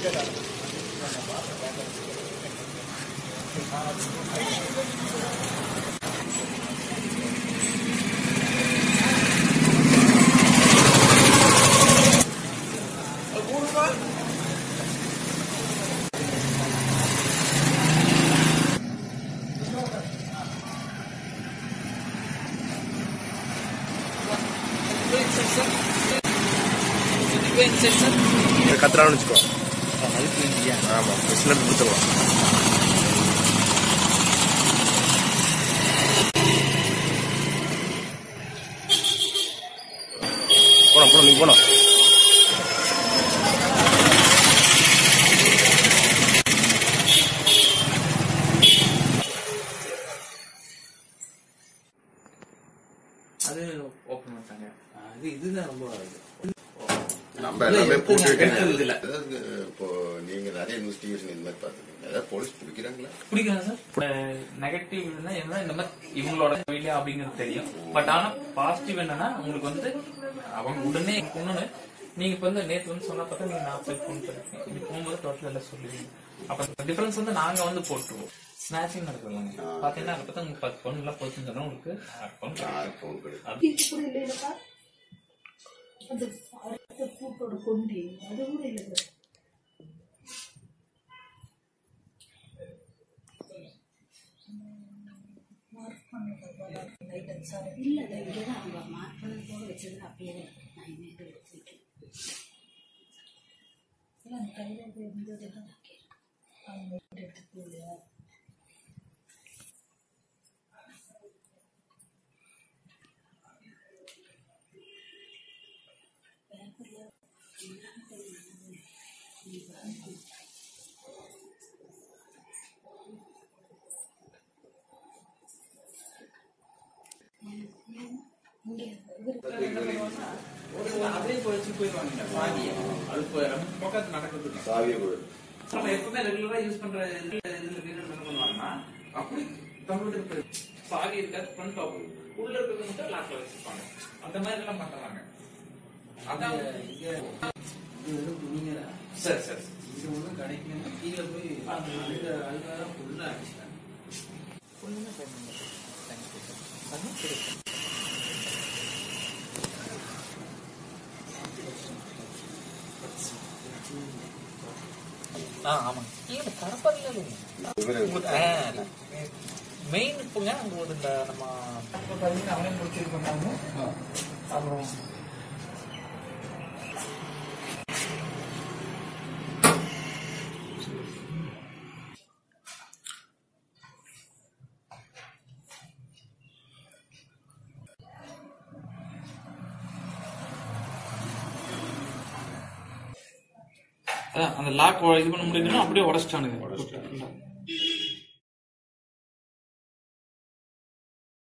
கத்துறான்னு வச்சுக்கோ. ஆமா, மிஷின் கொடுத்துருவோம். போனோம் போனோம், நீங்க போனோம். அது ஓப்பன் பண்ணிட்டாங்க. இதுதான் ரொம்ப நம்ம எல்லாமே போட்டு வைக்கிறது. இப்போ நீங்க நிறைய இன்வெஸ்டிகேஷன் இந்த மாதிரி பாத்துக்கீங்க, ஏதாவது போலீஸ் பிடிக்கிறாங்களா? பிடிக்கிறாங்க சார். நெகட்டிவ் என்ன இந்த மாதிரி இவங்களோட இல்லையா அப்படிங்கிறது தெரியும். பட் ஆனா பாசிட்டிவ் என்னன்னா உங்களுக்கு வந்து அவங்க உடனே ஒண்ணு நீங்க இப்ப வந்து நேற்று வந்து சொன்னா பார்த்தா நீங்க 40 ஃபோன் பண்ணிருக்கீங்க. இது போகும்போது டோட்டல் எல்லாம் சொல்லுவீங்க. அப்ப டிஃபரன்ஸ் வந்து நாங்க வந்து போட்டுருவோம். ஸ்நாச்சிங் நடக்குதுங்க பாத்தீங்கன்னா அதை பார்த்தா உங்களுக்கு 10 ஃபோன் எல்லாம் போச்சுன்னு சொன்னா உங்களுக்கு 6 ஃபோன் கிடைக்கும். அது பூட்டோட கொண்டி அது கூட இல்லை. மார்க் பண்ணது இல்லை, இங்கேதான் அவங்க மார்க் பண்ணது போல வச்சது அப்படியே நான் இமேஜ் வச்சிருக்கேன். இல்லை அந்த கையில் இருந்ததுதான் நான் கேட்குறேன். அவங்க எடுத்துக்கல. அப்படியே போயிடுச்சு போயிடுவாங்க. சாவியை அது பக்கத்து நடக்குது. சாவியை நம்ம எப்பவுமே ரெகுலரா யூஸ் பண்ற இதுல என்ன பண்ணுவாங்கன்னா அப்படி கம்ப்யூட்டர் சாவி இருக்காது, ஃப்ரண்ட் டாப் உள்ள இருக்கிறது மட்டும் லாக்ல வச்சிருப்பாங்க. அந்த மாதிரி எல்லாம் பண்றாங்க. அதான் சரி சரி இது ஒன்றும் கிடைக்கல. கீழே போய் அதுக்காக ஃபுல்லா அடிச்சிட்டாங்க. மெயின் இப்போங்க உங்களுக்கு இந்த நம்ம பார்த்தீங்கன்னா அவனே முடிச்சிருக்கோம். அப்புறம் அந்த லாக் இது பண்ண முடியுதுன்னா அப்படியே உடச்சிட்டானுங்க.